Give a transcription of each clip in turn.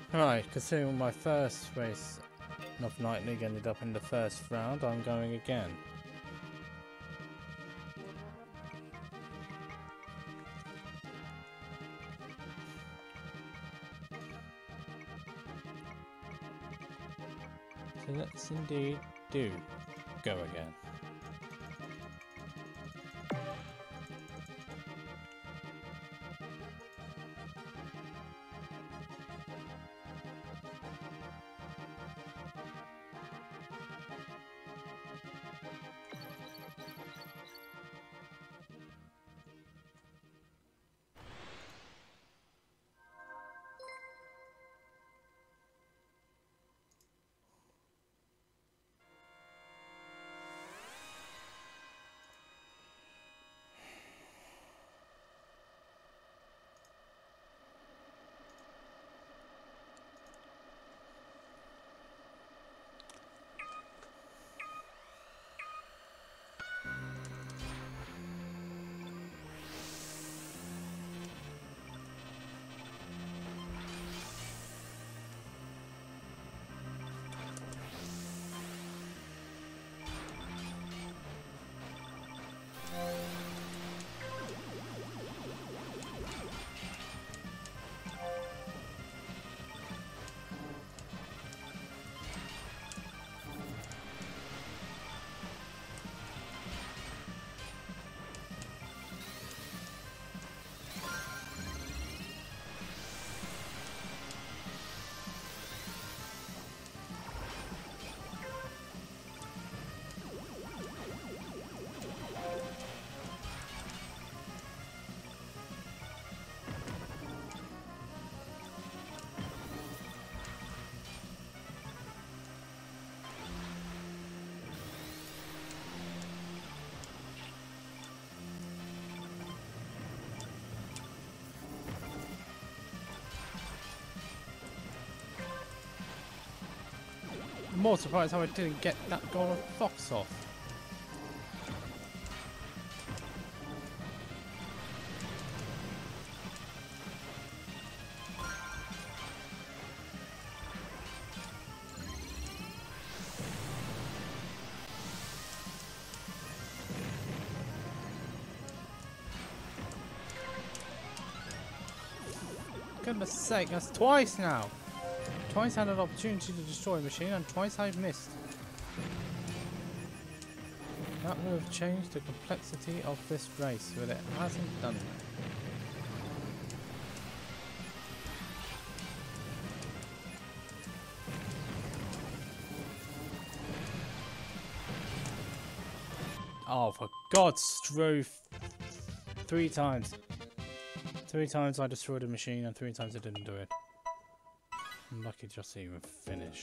Right, considering my first race of Night League ended up in the first round, I'm going again. So let's indeed do go again. I'm more surprised how I didn't get that golden fox off. Goodness sake, that's twice now! Twice I had an opportunity to destroy a machine and twice I've missed. That would have changed the complexity of this race, but it hasn't done that. Oh, for God's truth! 3 times. 3 times I destroyed a machine and 3 times I didn't do it. I'm lucky just to even finish.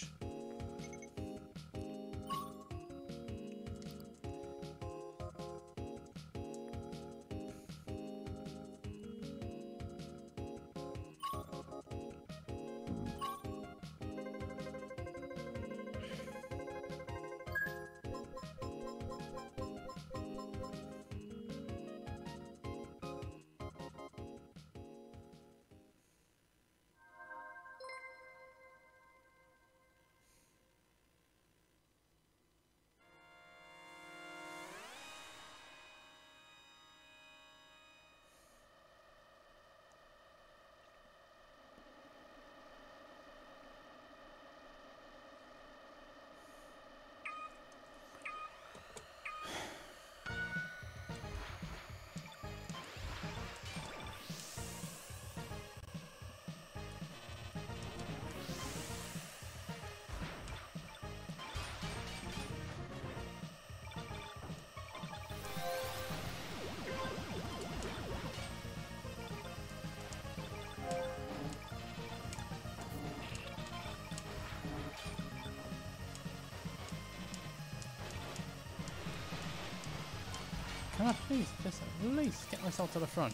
Can I please just at least get myself to the front?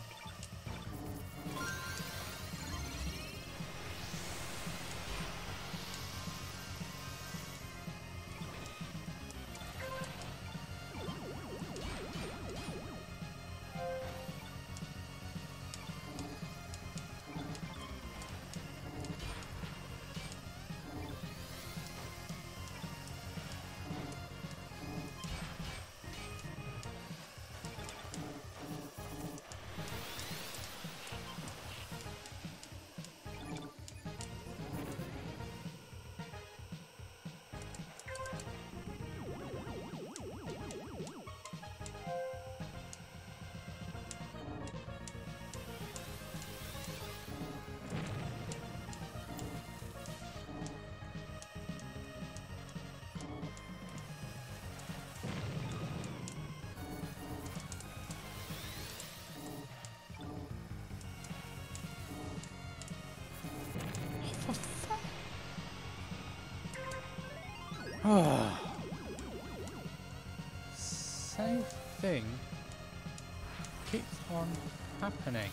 Same thing keeps on happening.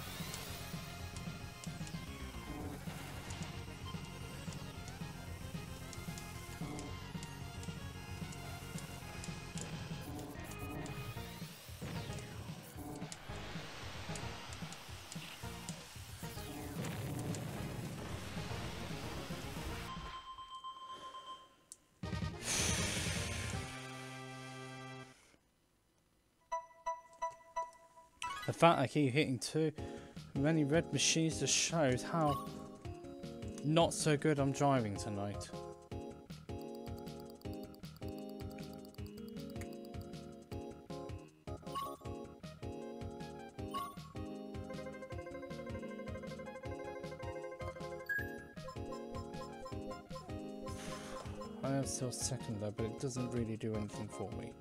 The fact I keep hitting too many red machines just shows how not so good I'm driving tonight. I am still second though, but it doesn't really do anything for me.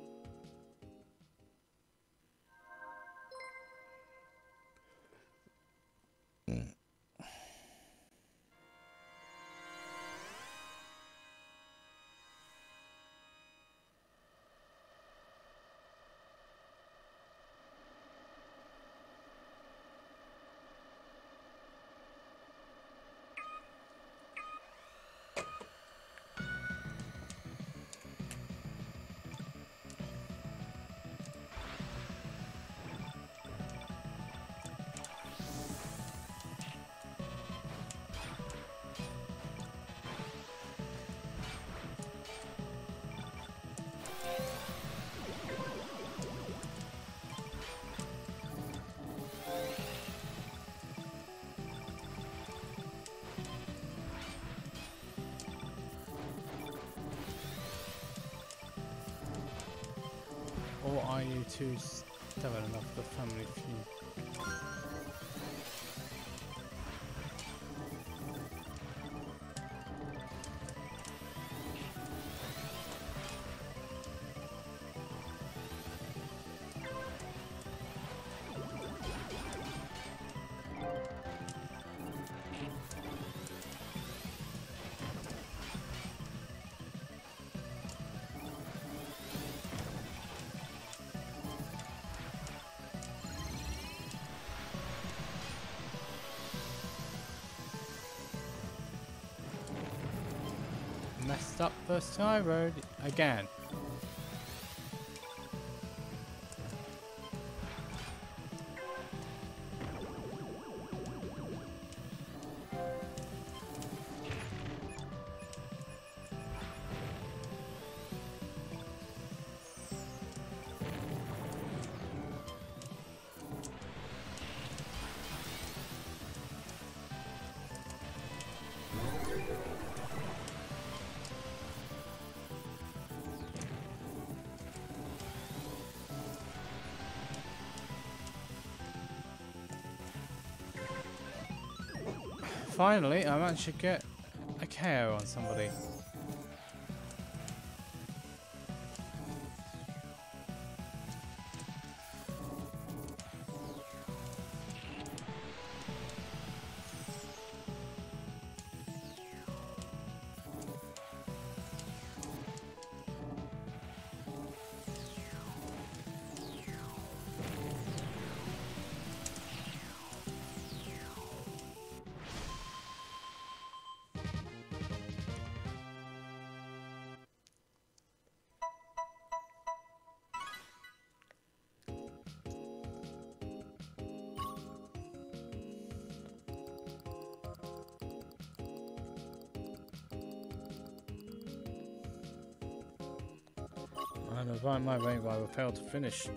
Or are you too stubborn enough for family feud? Messed up the sky road again. Finally, I managed to get a KO on somebody. And as by my rank, I will fail to finish.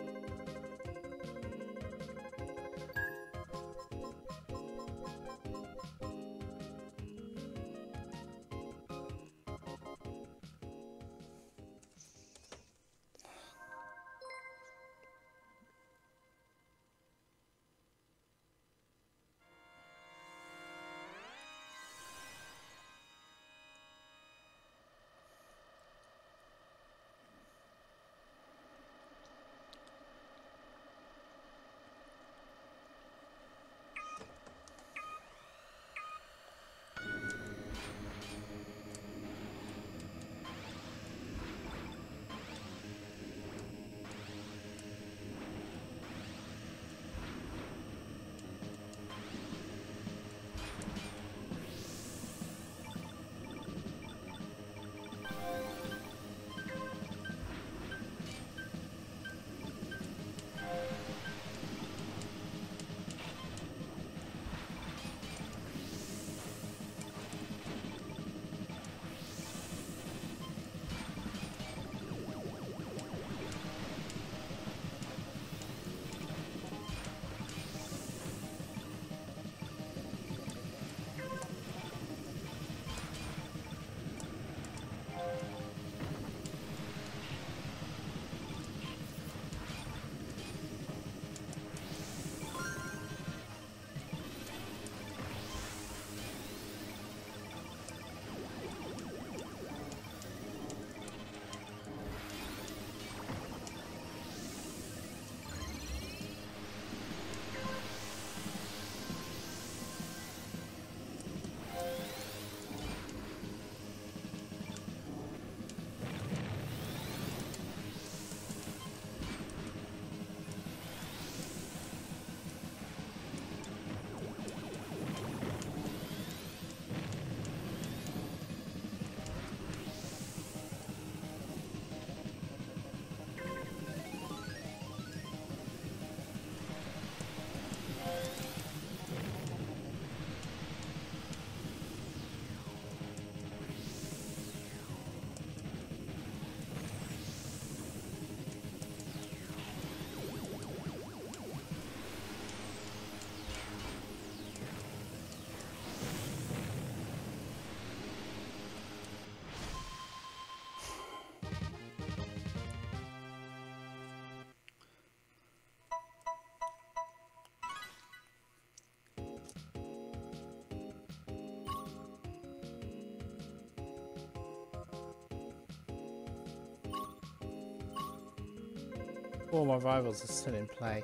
All my rivals are still in play.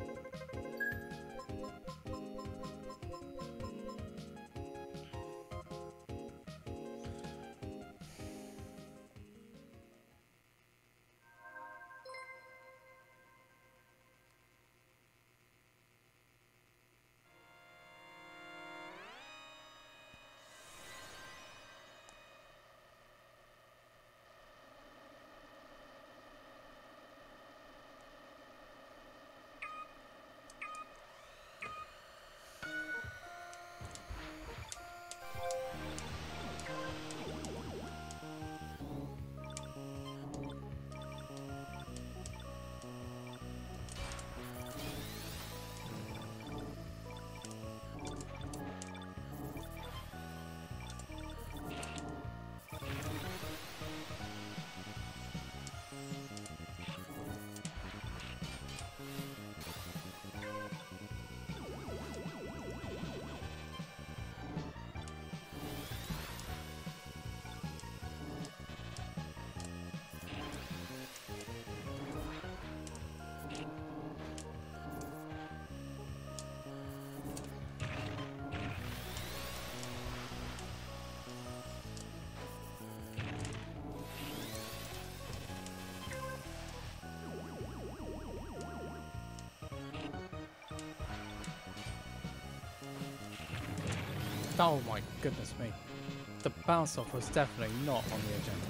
Oh my goodness me. The bounce off was definitely not on the agenda.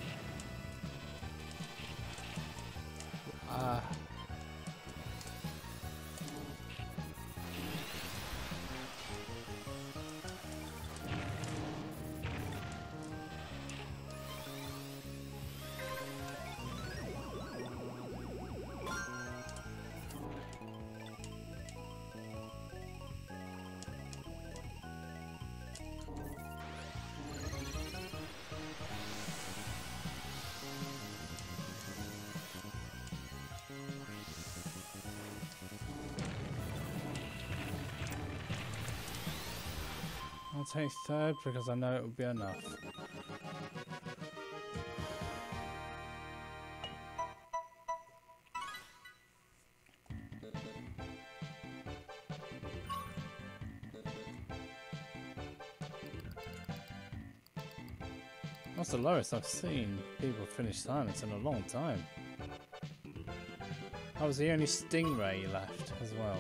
I'll take third because I know it will be enough. That's the lowest I've seen people finish silence in a long time. That was the only Stingray left as well.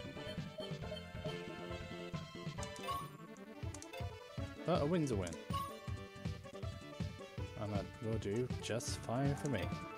But a win's a win. And that will do just fine for me.